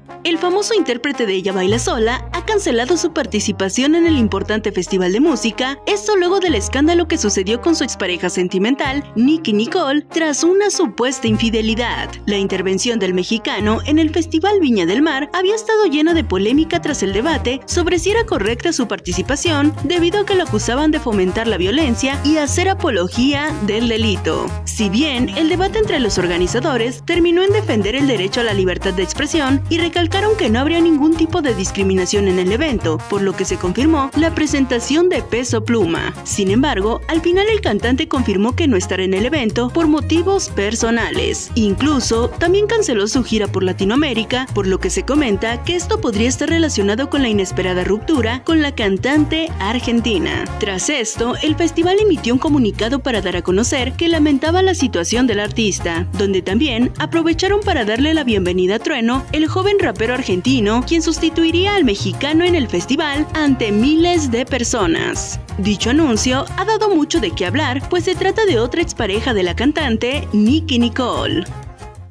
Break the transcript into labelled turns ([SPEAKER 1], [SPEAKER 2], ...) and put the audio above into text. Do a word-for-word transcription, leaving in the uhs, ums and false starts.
[SPEAKER 1] El famoso intérprete de Ella Baila Sola ha cancelado su participación en el importante festival de música, esto luego del escándalo que sucedió con su expareja sentimental, Nicki Nicole, tras una supuesta infidelidad. La intervención del mexicano en el Festival Viña del Mar había estado llena de polémica tras el debate sobre si era correcta su participación, debido a que lo acusaban de fomentar la violencia y hacer apología del delito. Si bien el debate entre los organizadores terminó en defender el derecho a la libertad de expresión y recalcaron que no habría ningún tipo de discriminación en el evento, por lo que se confirmó la presentación de Peso Pluma. Sin embargo, al final el cantante confirmó que no estará en el evento por motivos personales. Incluso, también canceló su gira por Latinoamérica, por lo que se comenta que esto podría estar relacionado con la inesperada ruptura con la cantante argentina. Tras esto, el festival emitió un comunicado para dar a conocer que lamentaba la situación del artista, donde también aprovecharon para darle la bienvenida a Trueno, el joven rapero argentino, quien sustituiría al mexicano en el festival ante miles de personas. Dicho anuncio ha dado mucho de qué hablar, pues se trata de otra expareja de la cantante, Nicki Nicole.